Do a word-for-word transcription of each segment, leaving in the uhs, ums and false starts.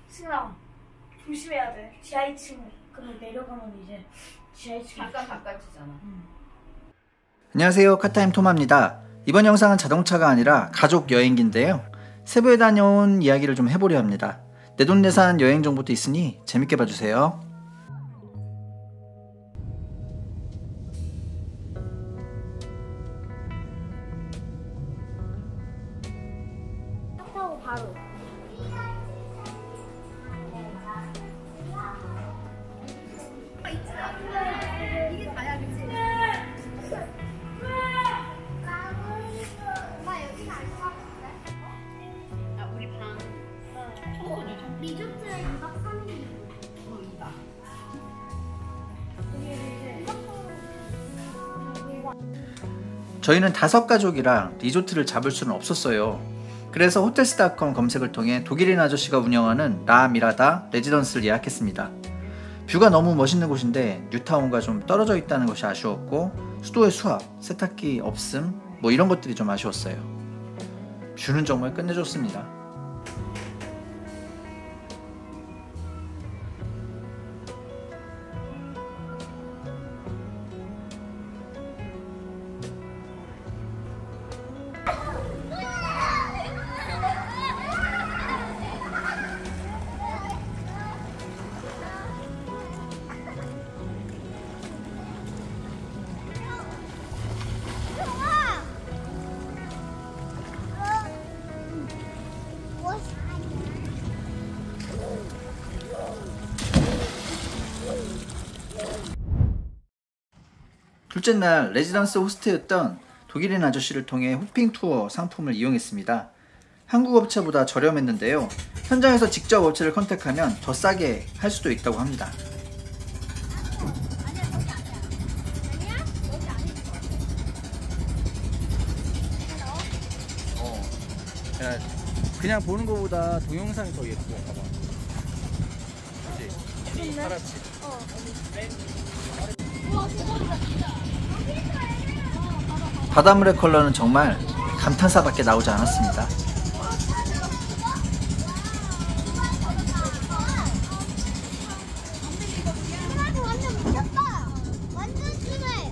승아 조심해야 돼. 지하 이 층 그럼 내려가면 이제 지하 이 층 잠깐 바깥이잖아. 응. 안녕하세요, 카타임 토마입니다. 이번 영상은 자동차가 아니라 가족 여행기인데요, 세부에 다녀온 이야기를 좀 해보려 합니다. 내돈내산 여행 정보도 있으니 재밌게 봐주세요. 타고 바로. 이게 다야, 그치? 엄마 여기는 알것 같은데? 아, 우리 방. 어. 리조트에 이 박 삼 일. 어, 이봐. 저희는 다섯 가족이랑 리조트를 잡을 수는 없었어요. 그래서 호텔스닷컴 검색을 통해 독일인 아저씨가 운영하는 라 미라다 레지던스를 예약했습니다. 뷰가 너무 멋있는 곳인데 뉴타운과 좀 떨어져 있다는 것이 아쉬웠고, 수도의 수압, 세탁기 없음, 뭐 이런 것들이 좀 아쉬웠어요. 뷰는 정말 끝내줬습니다. 둘째 날 레지던스 호스트였던 독일인 아저씨를 통해 호핑 투어 상품을 이용했습니다. 한국 업체보다 저렴했는데요, 현장에서 직접 업체를 컨택하면 더 싸게 할 수도 있다고 합니다. 어, 야, 그냥 보는 것보다 동영상이 더 예뻐. 봐봐. 그치? 파랗지? 어. 바닷물의 컬러는 정말 감탄사밖에 나오지 않았습니다. 완전 미쳤다. 완전 심해.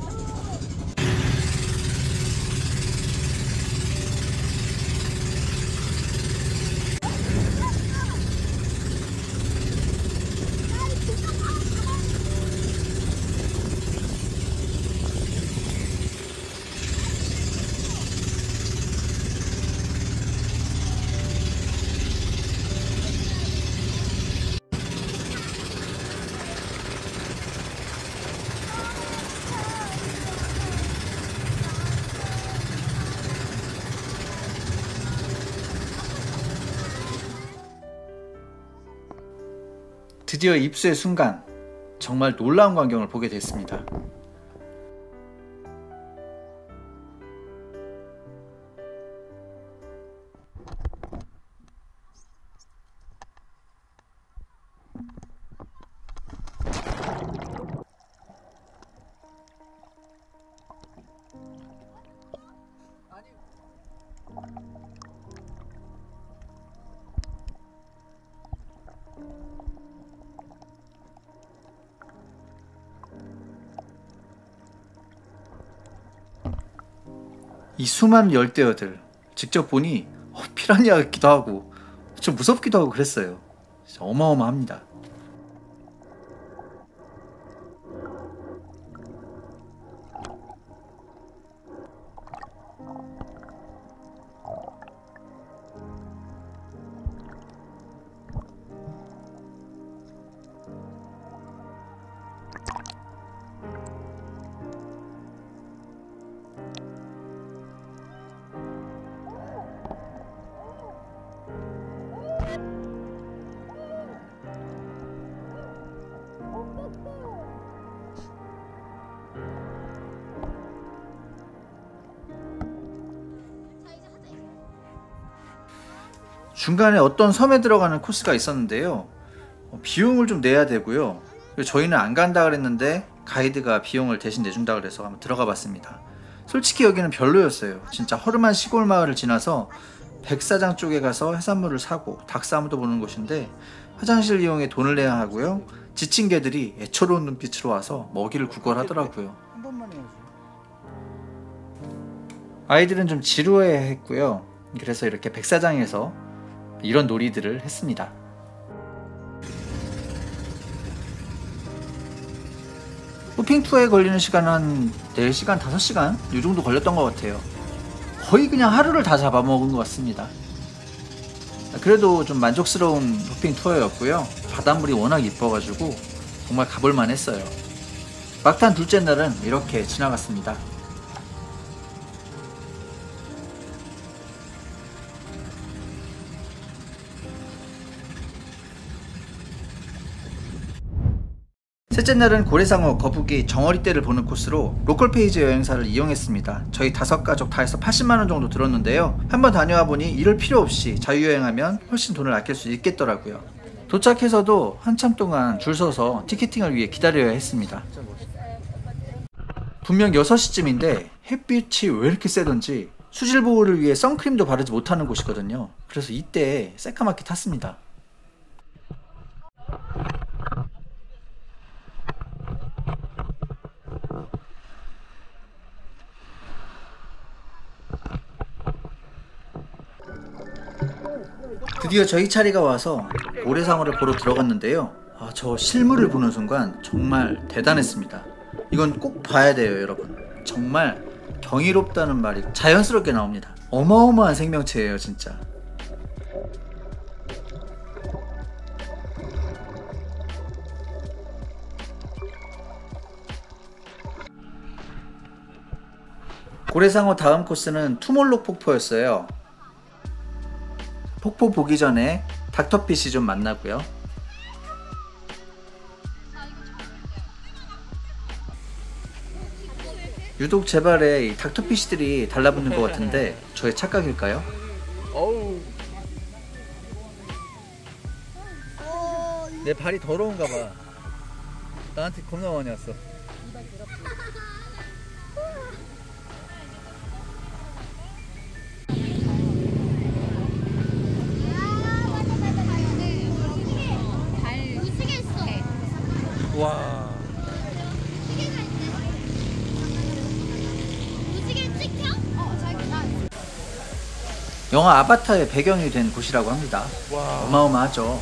드디어 입수의 순간, 정말 놀라운 광경을 보게 됐습니다. 이 수많은 열대어들 직접 보니 어, 피라냐 같기도 하고 좀 무섭기도 하고 그랬어요. 진짜 어마어마합니다. 중간에 어떤 섬에 들어가는 코스가 있었는데요, 어, 비용을 좀 내야 되고요. 저희는 안 간다 그랬는데 가이드가 비용을 대신 내준다 그래서 한번 들어가 봤습니다. 솔직히 여기는 별로였어요. 진짜 허름한 시골 마을을 지나서 백사장 쪽에 가서 해산물을 사고 닭싸움도 보는 곳인데 화장실 이용에 돈을 내야 하고요. 지친 개들이 애처로운 눈빛으로 와서 먹이를 구걸하더라고요. 한 번만 해야지. 아이들은 좀 지루해 했고요. 그래서 이렇게 백사장에서 이런 놀이들을 했습니다. 호핑 투어에 걸리는 시간은 한 네 시간, 다섯 시간 이 정도 걸렸던 것 같아요. 거의 그냥 하루를 다 잡아먹은 것 같습니다. 그래도 좀 만족스러운 호핑 투어였고요. 바닷물이 워낙 이뻐가지고 정말 가볼만 했어요. 막탄 둘째 날은 이렇게 지나갔습니다. 셋째 날은 고래상어, 거북이, 정어리떼를 보는 코스로 로컬페이지 여행사를 이용했습니다. 저희 다섯 가족 다 해서 팔십만 원 정도 들었는데요. 한번 다녀와 보니 이럴 필요 없이 자유여행하면 훨씬 돈을 아낄 수 있겠더라고요. 도착해서도 한참 동안 줄 서서 티켓팅을 위해 기다려야 했습니다. 분명 여섯 시쯤인데 햇빛이 왜 이렇게 세던지 수질 보호를 위해 선크림도 바르지 못하는 곳이거든요. 그래서 이때 새까맣게 탔습니다. 드디어 저희 차례가 와서 고래상어를 보러 들어갔는데요. 아, 저 실물을 보는 순간 정말 대단했습니다. 이건 꼭 봐야 돼요, 여러분. 정말 경이롭다는 말이 자연스럽게 나옵니다. 어마어마한 생명체예요, 진짜. 고래상어 다음 코스는 투몰록 폭포였어요. 폭포 보기 전에 닥터피쉬 좀 만나고요. 유독 제 발에 이 닥터피쉬들이 달라붙는 것 같은데 저의 착각일까요? 어우, 내 발이 더러운가 봐. 나한테 겁나 많이 왔어. 와. 영화 아바타의 배경이 된 곳이라고 합니다. 와. 어마어마하죠.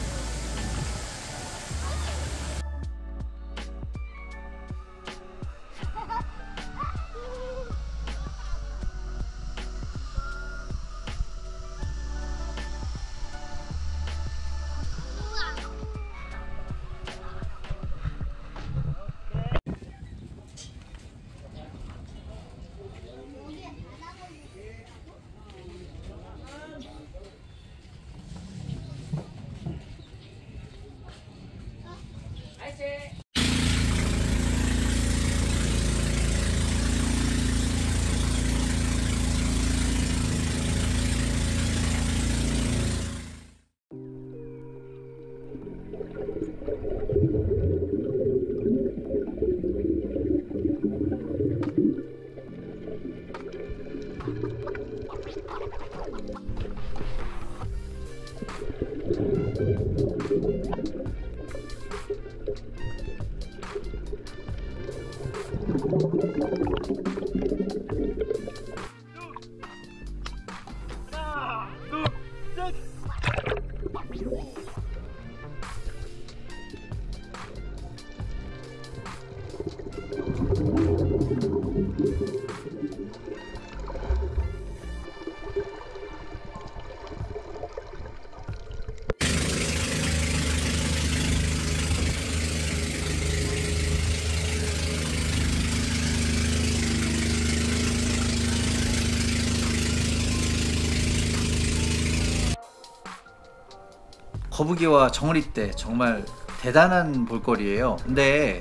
거북이와 정어리떼 정말 대단한 볼거리예요. 근데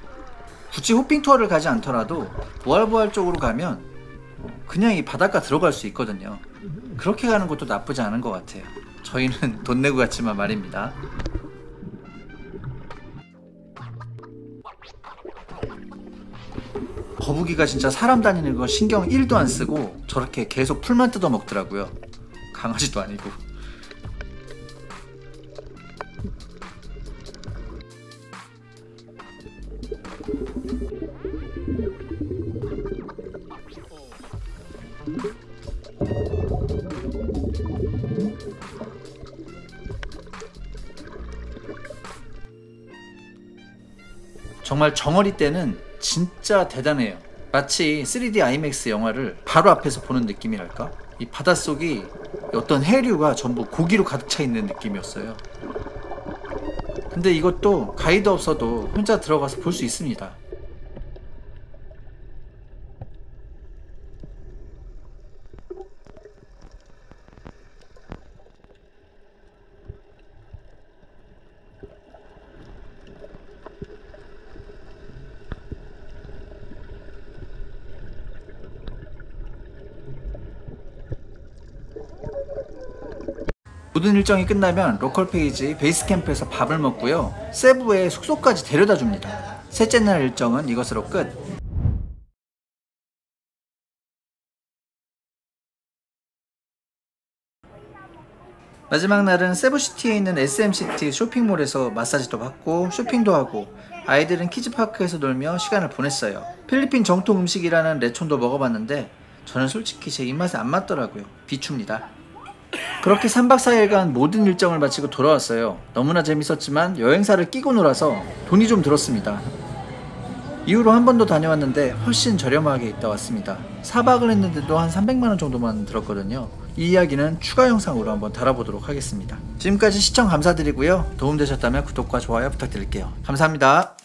굳이 호핑 투어를 가지 않더라도 보알보알 쪽으로 가면 그냥 이 바닷가 들어갈 수 있거든요. 그렇게 가는 것도 나쁘지 않은 것 같아요. 저희는 돈 내고 갔지만 말입니다. 거북이가 진짜 사람 다니는 거 신경 일도 안 쓰고 저렇게 계속 풀만 뜯어 먹더라고요. 강아지도 아니고. 정말 정어리 때는 진짜 대단해요. 마치 쓰리디 아이맥스 영화를 바로 앞에서 보는 느낌이랄까? 이 바닷속이 어떤 해류가 전부 고기로 가득 차 있는 느낌이었어요. 근데 이것도 가이드 없어도 혼자 들어가서 볼 수 있습니다. 모든 일정이 끝나면 로컬 페이지 베이스 캠프에서 밥을 먹고요. 세부에 숙소까지 데려다 줍니다. 셋째 날 일정은 이것으로 끝. 마지막 날은 세부시티에 있는 에스엠시티 쇼핑몰에서 마사지도 받고 쇼핑도 하고 아이들은 키즈파크에서 놀며 시간을 보냈어요. 필리핀 정통 음식이라는 레촌도 먹어봤는데 저는 솔직히 제 입맛에 안 맞더라고요. 비추입니다. 그렇게 삼 박 사 일간 모든 일정을 마치고 돌아왔어요. 너무나 재밌었지만 여행사를 끼고 놀아서 돈이 좀 들었습니다. 이후로 한 번 더 다녀왔는데 훨씬 저렴하게 있다 왔습니다. 사 박을 했는데도 한 삼백만 원 정도만 들었거든요. 이 이야기는 추가 영상으로 한번 달아보도록 하겠습니다. 지금까지 시청 감사드리고요. 도움되셨다면 구독과 좋아요 부탁드릴게요. 감사합니다.